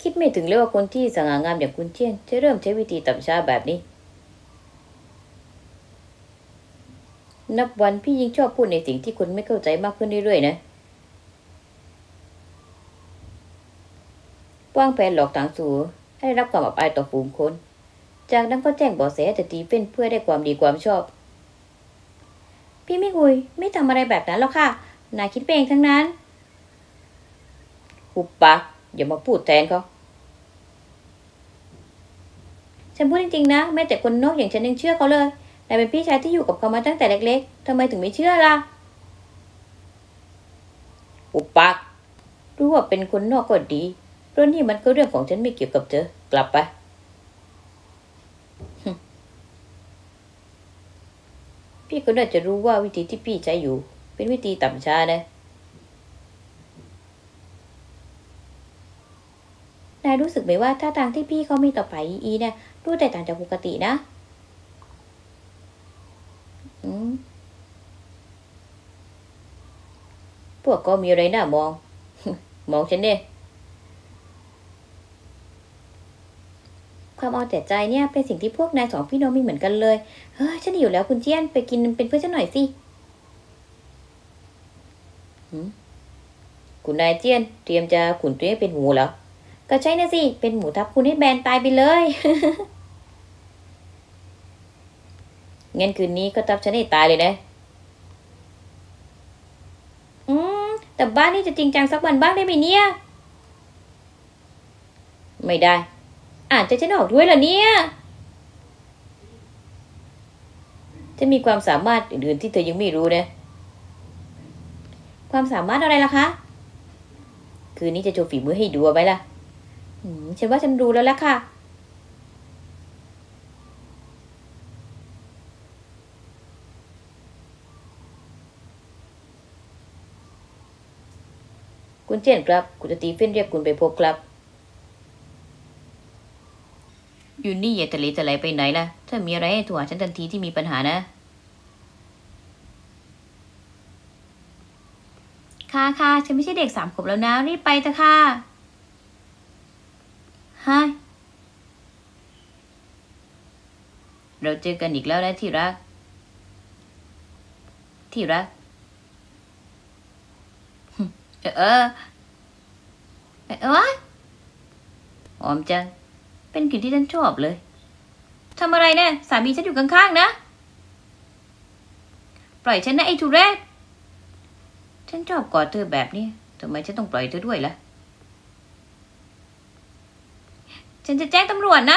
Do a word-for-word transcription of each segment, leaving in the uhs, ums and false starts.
คิดไม่ถึงเลยว่าคนที่สง่างามอย่างคุณเจียนจะเริ่มใช้วิธีต่ำช้าแบบนี้นับวันพี่ยิ่งชอบพูดในสิ่งที่คนไม่เข้าใจมากขึ้นเรื่อยๆนะวางแผนหลอกต่างสู่ให้รับความอับอายต่อฝูงคนจากนั้นก็แจ้งเบาะแสแต่ตีเฟ้นเพื่อได้ความดีความชอบพี่ไม่คุยไม่ทำอะไรแบบนั้นหรอกค่ะนายคิดเองทั้งนั้นหุบปากอย่ามาพูดแทนเขาฉันพูดจริงๆนะแม้แต่คนนอกอย่างฉันยังเชื่อเขาเลยนายเป็นพี่ชายที่อยู่กับเขามาตั้งแต่เล็กๆทำไมถึงไม่เชื่อล่ะหุบปากรู้ว่าเป็นคนนอกก็ดีเพราะนี่มันก็เรื่องของฉันไม่เกี่ยวกับเธอกลับไปพี่ก็น่าจะรู้ว่าวิธีที่พี่ใช้อยู่เป็นวิธีต่ำช้านะนายรู้สึกไหมว่าท่าทางที่พี่เขามีต่อไปอีเนี่ยดูแตกต่างจากปกตินะอืมพวกก็มีอะไรน่ามอง มองฉันเนี่ยความเอาแต่ใจเนี่ยเป็นสิ่งที่พวกนายสองพี่น้องมีเหมือนกันเลยเฮ้ยฉันหิวแล้วคุณเจี้ยนไปกินเป็นเพื่อนฉันหน่อยสิคุณนายเจี้ยนเตรียมจะขุนตัวให้เป็นหมูเหรอก็ใช่นะสิเป็นหมูทับคุณให้แบนตายไปเลย งั้นคืนนี้ก็ทับฉันให้ตายเลยนะอืมแต่บ้านนี่จะจริงจังสักวันบ้างได้ไหมเนี่ยไม่ได้อ่านใจฉันออกด้วยเหรอเนี่ยจะมีความสามารถอื่นๆที่เธอยังไม่รู้นะความสามารถอะไรล่ะคะคืนนี้จะโชว์ฝีมือให้ดูไหมล่ะอืมฉันว่าฉันรู้แล้วล่ะค่ะคุณเจนครับคุณสตีเฟนเรียกคุณไปพบครับอยู่นี่อย่าทะเลทลายไปไหนล่ะถ้ามีอะไรให้โทรหาฉันทันทีที่มีปัญหานะค่ะค่ะฉันไม่ใช่เด็กสามขวบแล้วนะรีบไปเถอะค่ะฮะเราเจอกันอีกแล้วนะที่รักที่รักเออเออเออหอมจังเป็นกลิ่นที่ฉันชอบเลยทำอะไรเนี่ยสามีฉันอยู่ข้างๆนะปล่อยฉันนะไอ้ทุเรศฉันชอบกอดเธอแบบนี้ทำไมฉันต้องปล่อยเธอด้วยล่ะฉันจะแจ้งตำรวจนะ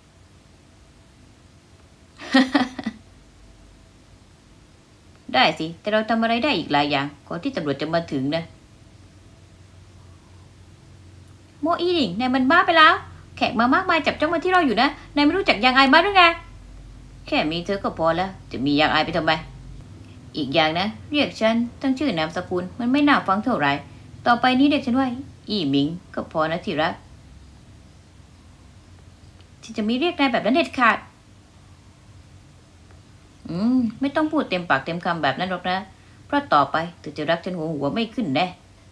ได้สิแต่เราทำอะไรได้อีกหลายอย่างก่อนที่ตำรวจจะมาถึงนะโมอีดิงนายมันบ้าไปแล้วแขกมามากมายจับจ้องมาที่เราอยู่นะนายไม่รู้จักยางอายบ้างหรือไงแค่มีเธอก็พอแล้วจะมียางอายไปทำไมอีกอย่างนะเรียกฉันตั้งชื่อนามสกุลมันไม่น่าฟังเท่าไหร่ต่อไปนี้เรียกฉันว่าอีหมิงก็พอนะที่รักฉันจะไม่เรียกนายแบบนั้นเด็ดขาดอืมไม่ต้องพูดเต็มปากเต็มคำแบบนั้นหรอกนะเพราะต่อไปเธอจะรักฉันหัวหัวไม่ขึ้นแน่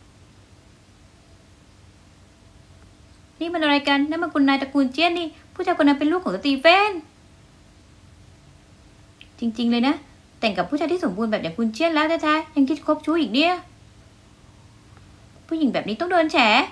นี่มันอะไรกันนั่นมันคุณนายตระกูลเจี้ยนนี่ผู้ชายคนนั้นเป็นลูกของสตีเฟนจริงๆเลยนะแต่งกับผู้ชายที่สมบูรณ์แบบอย่างคุณเจี้ยนแล้วแท้ๆยังคิดคบชู้อีกเนี่ยผู้หญิงแบบนี้ต้องโดนแฉ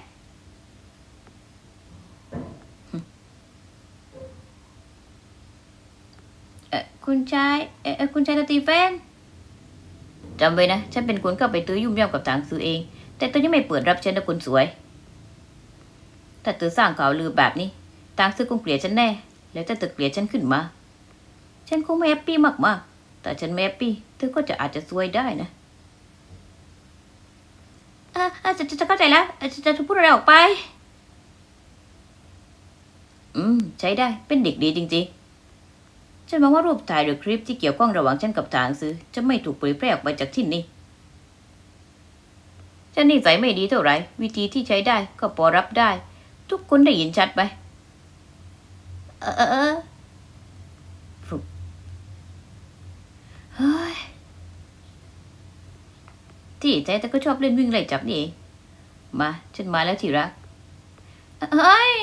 เออคุณชายเออคุณชายสตีเฟนจำไว้นะฉันเป็นคนเข้าไปตื้อยุ่มย่ำกับทางซื้อเองแต่เธอยังไม่เปิดรับฉันนะคนสวยถ้าเธอสร้างข่าวลือแบบนี้ทางซื้อคงเกลียดฉันแน่แล้วถ้าเธอเกลียดฉันขึ้นมาฉันคงไม่แฮปปี้มากๆแต่ฉันไม่แฮปปี้เธอก็จะอาจจะซวยได้นะอ่าจะจะเข้าใจแล้วจะจะพูดอะไรออกไปอืมใช้ได้เป็นเด็กดีจริงๆฉันหวังว่ารูปถ่ายหรือคลิปที่เกี่ยวข้องระหว่างฉันกับทางซื้อจะไม่ถูกเผยแพร่ออกไปจากที่นี่ฉันนิสัยไม่ดีเท่าไหร่วิธีที่ใช้ได้ก็พอรับได้ทุกคนได้ยินชัดไหมเออเออเออเฮ้ยที่แท้แต่ก็ชอบเล่นวิ่งไล่จับนี่เองมาฉันมาแล้วที่รักเฮ้ย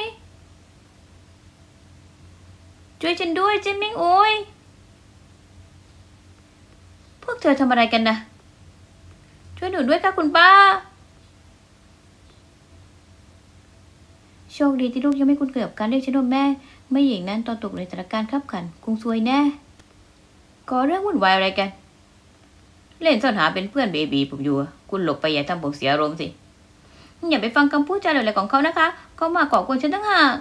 ช่วยฉันด้วยเจมิงโอ้ยพวกเธอทำอะไรกันนะช่วยหนูด้วยค่ะคุณป้าโชคดีที่ลูกยังไม่คุ้นเคยกับการเรียกฉันว่าแม่ไม่อย่างนั้นตอนตกในสถานการณ์ขับขันคงซวยแน่ก่อเรื่องวุ่นวายอะไรกันเล่นซ่อนหาเป็นเพื่อนเบบีผมอยู่คุณหลบไปอย่าทำผมเสียอารมณ์สิอย่าไปฟังคำพูดจาอะไรของเขานะคะเขามาก่อกวนฉันตั้งหาก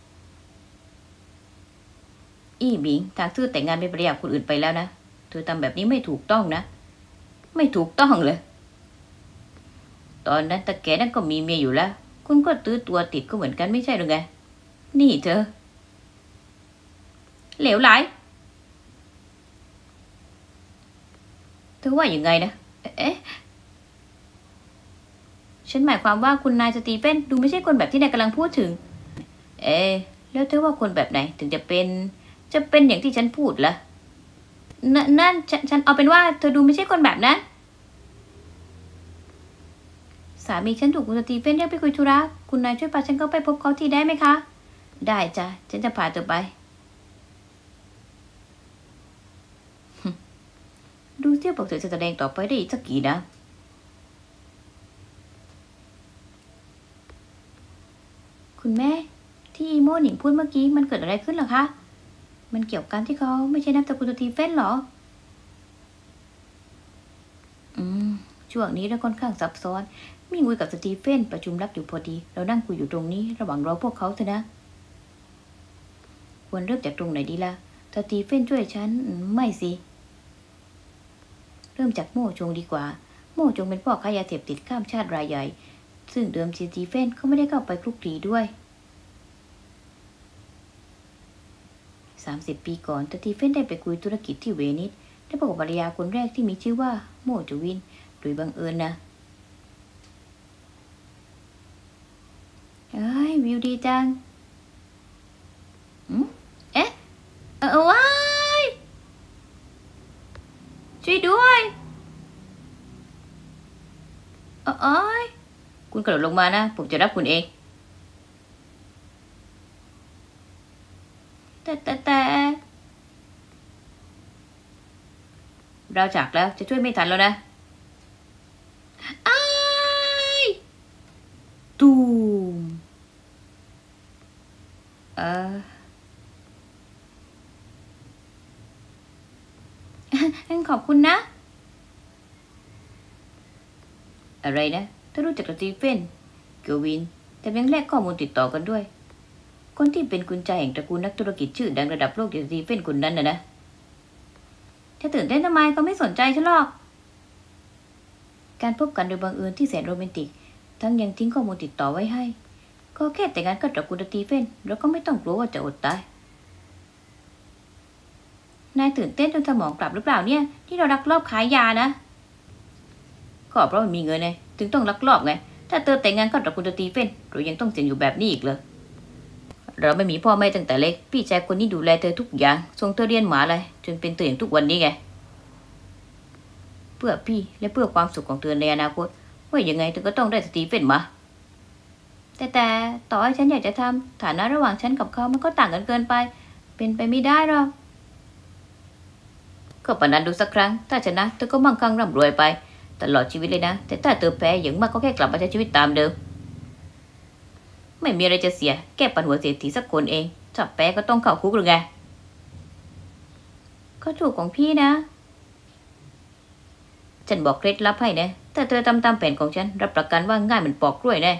อีบิงทางซื่อแต่งงานเป็นภรรยาคนอื่นไปแล้วนะเธอทำแบบนี้ไม่ถูกต้องนะไม่ถูกต้องเลยตอนนั้นตะแกนั่นก็มีเมียอยู่แล้วคุณก็ตื้อตัวติดก็เหมือนกันไม่ใช่หรือไงนี่เธอเหลวไหลเธอว่าอย่างไงนะเอ๊ะฉันหมายความว่าคุณนายสตีเฟนดูไม่ใช่คนแบบที่นายกำลังพูดถึงเอ๊ะแล้วเธอว่าคนแบบไหนถึงจะเป็นจะเป็นอย่างที่ฉันพูดล่ะนนั่นฉันฉันเอาเป็นว่าเธอดูไม่ใช่คนแบบนั้นสามีฉันถูกคุณสตีเฟนเรียกไปคุยธุระคุณนายช่วยพาฉันเข้าไปพบเขาทีได้ไหมคะได้จ้ะฉันจะพาเธอไปดูเที่ยวบอกเธอจะแสดงต่อไปได้อีกสักกี่นะคุณแม่ที่อีโม่หนิงพูดเมื่อกี้มันเกิดอะไรขึ้นเหรอคะมันเกี่ยวกันที่เขาไม่ใช่นับตระกูลสตีเฟนหรออืมช่วงนี้เรื่องค่อนข้างซับซ้อนมีงุยกับสตีเฟนประชุมลับอยู่พอดีเรานั่งคุยอยู่ตรงนี้ระหว่างรอพวกเขาเถอะนะควรเริ่มจากตรงไหนดีล่ะสตีเฟนช่วยฉันไม่สิเริ่มจากโม่จงดีกว่าโม่จงเป็นพ่อค้ายาเสพติดข้ามชาติรายใหญ่ซึ่งเดิมสตีเฟนเขาไม่ได้เข้าไปคลุกคลีด้วยสามสิบปีก่อนสตีเฟนได้ไปคุยธุรกิจที่เวนิสได้พบกับภรรยาคนแรกที่มีชื่อว่าโม่จูวินโดยบังเอิญนะเอ้ยวิวดีจังอืมเอ๊ะเออว้ายช่วยด้วยเอ้ยคุณกระโดดลงมานะผมจะรับคุณเองแต่แต่แต่เราจากแล้วจะช่วยไม่ทันแล้วนะอ้ายตูมเออขอบคุณนะอะไรนะถ้ารู้จักสตีเฟนเกวินแต่ยังแลกข้อมูลติดต่อกันด้วยคนที่เป็นกุญแจแห่งตระกูลนักธุรกิจชื่อดังระดับโลกอย่างสตีเฟนคนนั้นนะนะจะตื่นเต้นทำไมเขาไม่สนใจฉันหรอกการพบกันโดยบังเอิญที่แสนโรแมนติกทั้งยังทิ้งข้อมูลติดต่อไว้ให้ก็แค่แต่งงานกับตระกูลสตีเฟนแล้วก็ไม่ต้องกลัวว่าจะอดตายนายตื่นเต้นจนสมองกลับหรือเปล่าเนี่ยที่เราลักลอบขายยานะก็เพราะมันมีเงินไงถึงต้องลักลอบไงถ้าเธอแต่งงานกับตระกูลสตีเฟนเรายังต้องเสี่ยงอยู่แบบนี้อีกเลยเราไม่มีพ่อแม่ตั้งแต่เล็กพี่ชายคนนี้ดูแลเธอทุกอย่างส่งเธอเรียนหมหาลัยจนเป็นตัวอย่างทุกวันนี้ไงเพื่อพี่และเพื่อความสุขของเธอในอนาคตว่ายังไงเธอก็ต้องได้สตีเฟนมาแต่แต่ต่อให้ฉันอยากจะทำฐานะระหว่างฉันกับเขามันก็ต่างกันเกินไปเป็นไปไม่ได้หรอกก็ปะนั้นดูสักครั้งถ้าชนะเธอก็มั่งคั่งร่ำรวยไปตลอดชีวิตเลยนะแต่ถ้าเธอแพ้อย่างมากก็แค่กลับมาใช้ชีวิตตามเดิมไม่มีอะไรจะเสียแก้ปัญหาเศรษฐีสักคนเองถ้าแพ้ก็ต้องเข้าคุกหรือไงก็ถูกของพี่นะฉันบอกเคล็ดลับให้นะถ้าเธอทำตามแผนของฉันรับประกันว่าง่ายเหมือนปอกกล้วยแน่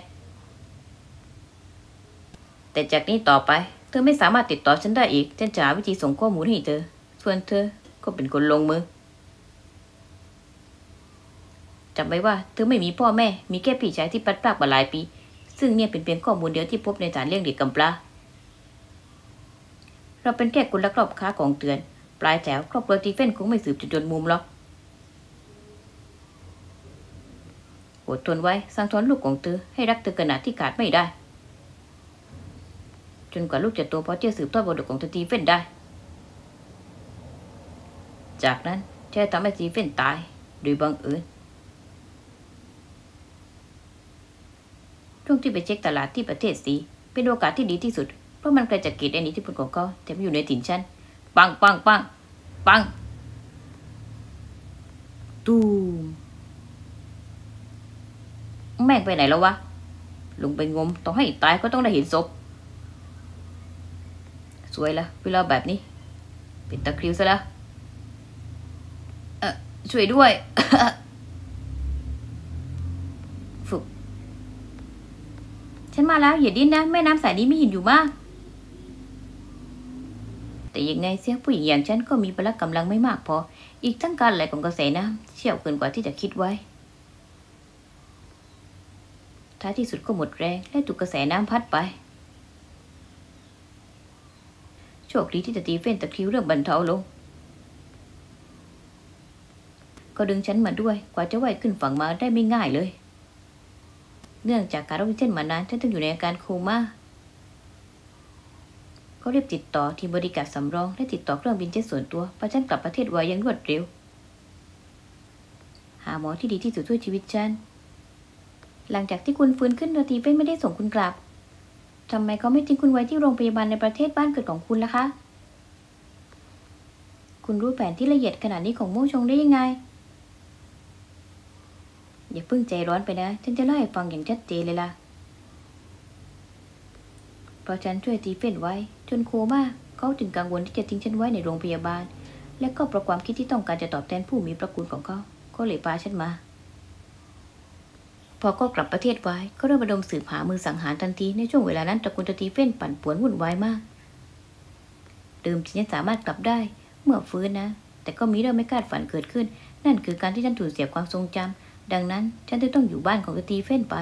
แต่จากนี้ต่อไปเธอไม่สามารถติดต่อฉันได้อีกฉันจะหาวิธีส่งข้อมูลให้เธอส่วนเธอก็เป็นคนลงมือจำไว้ว่าเธอไม่มีพ่อแม่มีแค่พี่ชายที่พัดพรากมาหลายปีซึ่งเนี่ยเป็นเพียงข้อมูลเดียวที่พบในฐานเลี้ยงเด็กกำพร้าเราเป็นแค่คนลักลอบค้าของเตือนปลายแถวครอบครัวสตีเฟนคงไม่สืบจนจนมุมหรอกอดทนไว้สั่งสอนลูกของเธอให้รักเธอขนาดที่ขาดไม่ได้จนกว่าลูกจะโตพอที่จะสืบทอดมรดกของสตีเฟนได้จากนั้นจะทำให้สตีเฟนตายโดยบังเอิญช่วงที่ไปเช็คตลาดที่ประเทศซีเป็นโอกาสที่ดีที่สุดเพราะมันไกลจากเขตแดนอิทธิพลของเขาแต่ไม่อยู่ในถิ่นฉันปังปังปังปังตูมแม่งไปไหนแล้ววะลงไปงมต้องให้ตายก็ต้องได้เห็นศพสวยละเวลาแบบนี้เป็นตะคริวซะแล้วเออช่วยด้วย ฝึกฉันมาแล้วอย่าดิ้นนะแม่น้ำสายนี้มีหินอยู่มากแต่ยังไงเสียผู้หญิงอย่างฉันก็มีพละกำลังไม่มากพออีกทั้งการไหลของกระแสน้ำเชี่ยวเกินกว่าที่จะคิดไว้ท้ายที่สุดก็หมดแรงและถูกกระแสน้ำพัดไปโชคดีที่สตีเฟนตะคริวเริ่มบรรเทาลงก็ดึงฉันมาด้วยกว่าจะว่ายขึ้นฝั่งมาได้ไม่ง่ายเลยเนื่องจากการออกซิเจนมานานฉันต้องอยู่ในอาการโคม่าเขารีบติดต่อทีมบริการสำรองและติดต่อเครื่องบินเจ็ตส่วนตัวพาฉันกลับประเทศไวอย่างรวดเร็วหาหมอที่ดีที่สุดช่วยชีวิตฉันหลังจากที่คุณฟื้นขึ้นสตีเฟนไม่ได้ส่งคุณกลับทำไมเขาไม่ทิ้งคุณไว้ที่โรงพยาบาลในประเทศบ้านเกิดของคุณล่ะคะคุณรู้แผนที่ละเอียดขนาดนี้ของมู่ชงได้ยังไงอย่าเพิ่งใจร้อนไปนะฉันจะเล่าให้ฟังอย่างชัดเจนเลยล่ะเพราะฉันช่วยสตีเฟนไว้จนโคม่าเขาจึงกังวลที่จะทิ้งฉันไว้ในโรงพยาบาลและก็เพราะความคิดที่ต้องการจะตอบแทนผู้มีพระคุณของเขาก็เลยพาฉันมาพอก็กลับประเทศไว้ก็เริ่มระดมสืบหามือสังหารทันทีในช่วงเวลานั้นตระกูลสตีเฟนปั่นป่วนวุ่นวายมากเดิมฉันสามารถกลับได้เมื่อฟื้นนะแต่ก็มีเรื่องไม่คาดฝันเกิดขึ้นนั่นคือการที่ฉันสูญเสียความทรงจำดังนั้นฉันจึงต้องอยู่บ้านของสตีเฟนไป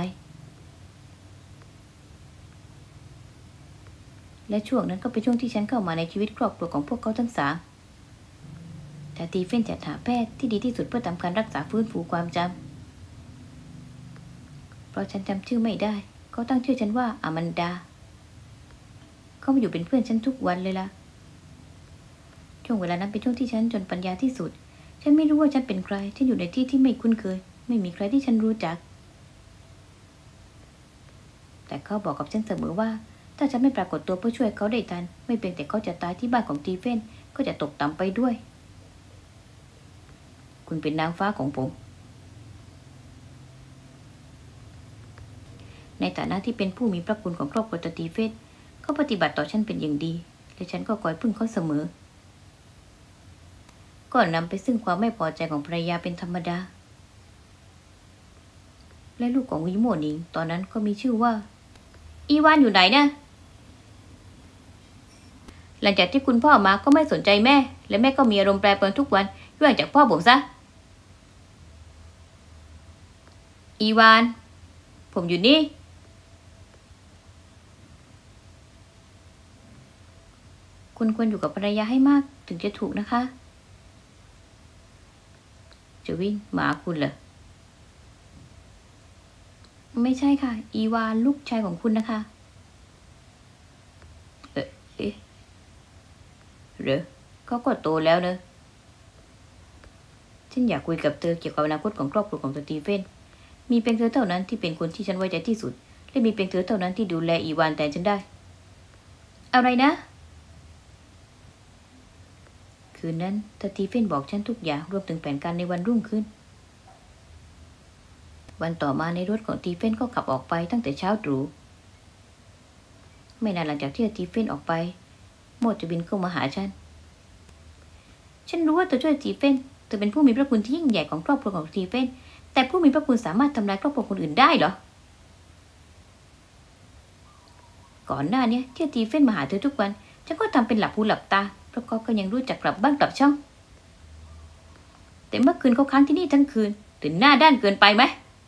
และช่วงนั้นก็เป็นช่วงที่ฉันเข้ามาในชีวิตครอบครัวของพวกเขาทั้งสามสตีเฟนจัดหาแพทย์ที่ดีที่สุดเพื่อทำการรักษาฟื้นฟูความจำเพราะฉันจำชื่อไม่ได้เขาตั้งชื่อฉันว่าอามันดาเขามาอยู่เป็นเพื่อนฉันทุกวันเลยล่ะช่วงเวลานั้นเป็นช่วงที่ฉันจนปัญญาที่สุดฉันไม่รู้ว่าฉันเป็นใครฉันอยู่ในที่ที่ไม่คุ้นเคยไม่มีใครที่ฉันรู้จักแต่เขาบอกกับฉันเสมอว่าถ้าฉันไม่ปรากฏตัวเพื่อช่วยเขาได้ทันไม่เพียงแต่เขาจะตายที่บ้านของสตีเฟนก็จะตกต่ำไปด้วยคุณเป็นนางฟ้าของผมในฐานะที่เป็นผู้มีพระคุณของครอบครัวสตีเฟนเขาปฏิบัติต่อฉันเป็นอย่างดีและฉันก็คอยพึ่งเขาเสมอก็นำไปซึ่งความไม่พอใจของภรรยาเป็นธรรมดาและลูกของวิโมนิงตอนนั้นก็มีชื่อว่าอีวานอยู่ไหนนะหลังจากที่คุณพ่อมาก็ไม่สนใจแม่และแม่ก็มีอารมณ์แปรปรวนทุกวันย้อนจากพ่อผมซะอีวานผมอยู่นี่คุณควรอยู่กับภรรยาให้มากถึงจะถูกนะคะจะวิ่งหมาคุณเหรอไม่ใช่ค่ะอีวานลูกชายของคุณนะคะเอ๊ะเอ๊ะเหรอเขาก็โตแล้วเนอะฉันอยากคุยกับเธอเกี่ยวกับอนาคตของครอบครัวของสตีเฟนมีเพียงเธอเท่านั้นที่เป็นคนที่ฉันไว้ใจที่สุดและมีเพียงเธอเท่านั้นที่ดูแลอีวานแทนฉันได้อะไรนะคืนนั้นสตีเฟนบอกฉันทุกอย่างรวมถึงแผนการในวันรุ่งขึ้นวันต่อมาในรถของสตีเฟนก็ขับออกไปตั้งแต่เช้าตรู่ไม่นานหลังจากที่สตีเฟนออกไปโมดจะบินเข้ามาหาฉันฉันรู้ว่าเธอช่วยสตีเฟนเธอเป็นผู้มีพระคุณที่ยิ่งใหญ่ของครอบครัวของสตีเฟนแต่ผู้มีพระคุณสามารถทำลายครอบครัวคนอื่นได้เหรอก่อนหน้านี้ที่สตีเฟนมาหาเธอทุกวันฉันก็ทำเป็นหลับหูหลับตาเพราะเขาก็ยังรู้จักกลับบ้านกลับช่องแต่เมื่อคืนเขาค้างที่นี่ทั้งคืนถึงหน้าด้านเกินไปไหม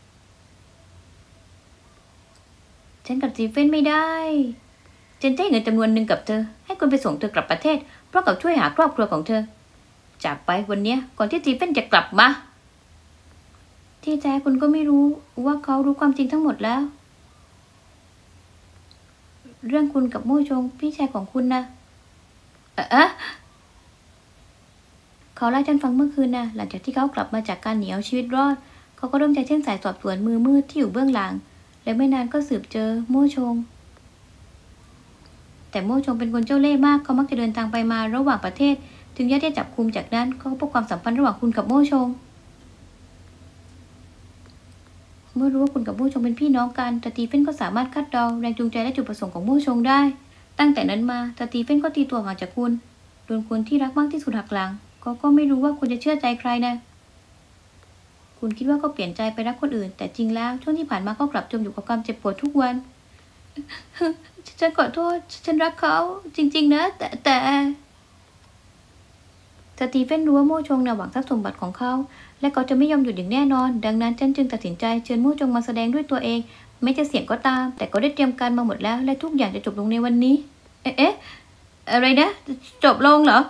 ฉันกับสตีเฟนไม่ได้ฉันจะให้เงินจำนวนหนึ่งกับเธอให้คุณไปส่งเธอกลับประเทศเพราะเขาช่วยหาครอบครัวของเธอจากไปวันนี้ก่อนที่สตีเฟนจะกลับมาที่แท้คุณก็ไม่รู้ว่าเขารู้ความจริงทั้งหมดแล้วเรื่องคุณกับโม่ชงพี่ชายของคุณนะเอ๊ะเขาเล่าให้ฉันฟังเมื่อคืนนะหลังจากที่เขากลับมาจากการหนีเอาชีวิตรอดเขาก็เริ่มใจเส้นสายสอบสวนมือมืดที่อยู่เบื้องหลังและไม่นานก็สืบเจอโม่ชงแต่โม่ชงเป็นคนเจ้าเล่ห์มากเขามักจะเดินทางไปมาระหว่างประเทศถึงญาติจับคุมจากนั้นก็พบความสัมพันธ์ระหว่างคุณกับโม่ชงเมื่อรู้ว่าคุณกับโม่ชงเป็นพี่น้องกันสตีเฟนก็สามารถคาดเดาแรงจูงใจและจุดประสงค์ของโม่ชงได้ตั้งแต่นั้นมาสตีเฟนก็ตีตัวห่างจากคุณโดนคนที่รักมากที่สุดหักหลังก็ก็ไม่รู้ว่าคุณจะเชื่อใจใครนะคุณคิดว่าเขาเปลี่ยนใจไปรักคนอื่นแต่จริงแล้วช่วงที่ผ่านมาเขากลับจมอยู่กับความเจ็บปวดทุกวันฉันขอโทษฉันรักเขาจริงๆนะแต่แต่สตีเฟนรู้ว่าโม่ชงน่ะหวังทรัพย์สมบัติของเขาและเขาจะไม่ยอมหยุดอย่างแน่นอนดังนั้นฉันจึงตัดสินใจเชิญโม่ชงมาแสดงด้วยตัวเองไม่จะเสี่ยงก็ตามแต่ก็ได้เตรียมการมาหมดแล้วและทุกอย่างจะจบลงในวันนี้เอ๊ะเอ๊ะอะไรนะจบลงเหรอ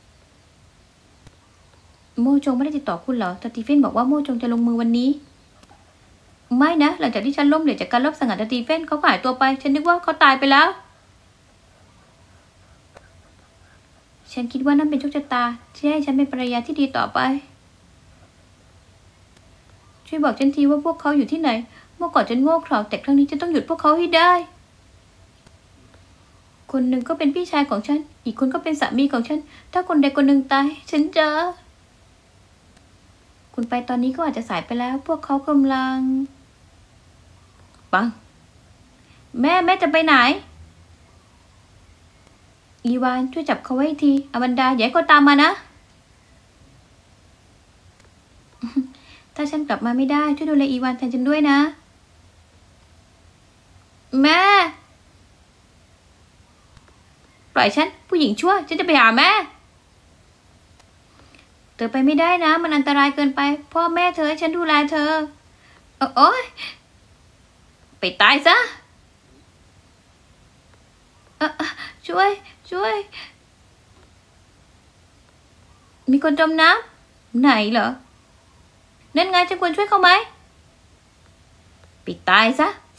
โม่ชงไม่ได้ติดต่อคุณเหรอสตีเฟนบอกว่าโม่ชงจะลงมือวันนี้ไม่นะหลังจากที่ฉันล้มเหลวจากการลอบสังหารสตีเฟนเขาหายตัวไปฉันนึกว่าเขาตายไปแล้วฉันคิดว่านั่นเป็นโชคชะตาที่ให้ฉันเป็นภรรยาที่ดีต่อไปช่วยบอกฉันทีว่าพวกเขาอยู่ที่ไหนเมื่อก่อนฉันโง่เขลาแต่ครั้งนี้จะต้องหยุดพวกเขาให้ได้คนหนึ่งก็เป็นพี่ชายของฉันอีกคนก็เป็นสามีของฉันถ้าคนใดคนหนึ่งตายฉันจะคุณไปตอนนี้ก็อาจจะสายไปแล้วพวกเขากำลังปังแม่แม่จะไปไหนอีวานช่วยจับเขาไว้ทีอแมนดาอย่าให้เขาตามมานะถ้าฉันกลับมาไม่ได้ช่วยดูแลอีวานแทนฉันด้วยนะแม่ปล่อยฉันผู้หญิงชั่วฉันจะไปหาแม่เธอไปไม่ได้นะมันอันตรายเกินไปพ่อแม่เธอให้ฉันดูแลเธอโอ๊ยไปตายซะช่วยช่วยมีคนจมน้ำไหนเหรอนั่นไงฉันควรช่วยเขาไหมไปตายซะ